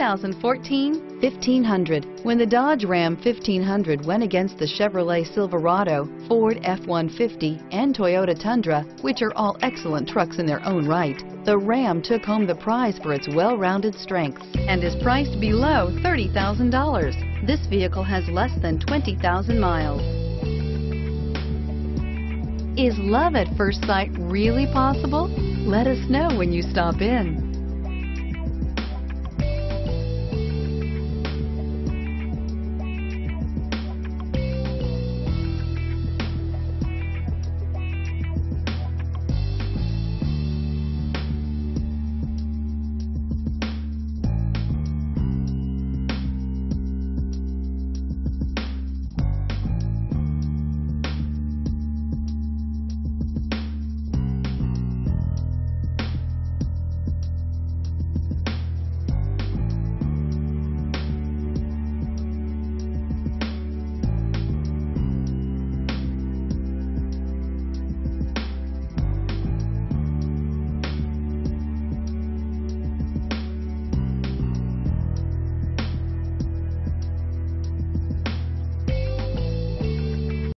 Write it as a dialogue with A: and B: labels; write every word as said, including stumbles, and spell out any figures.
A: thousand fourteen fifteen hundred. When the Dodge Ram fifteen hundred went against the Chevrolet Silverado, Ford F one fifty, and Toyota Tundra, which are all excellent trucks in their own right, the Ram took home the prize for its well-rounded strengths and is priced below thirty thousand dollars. This vehicle has less than twenty thousand miles. Is love at first sight really possible? Let us know when you stop in.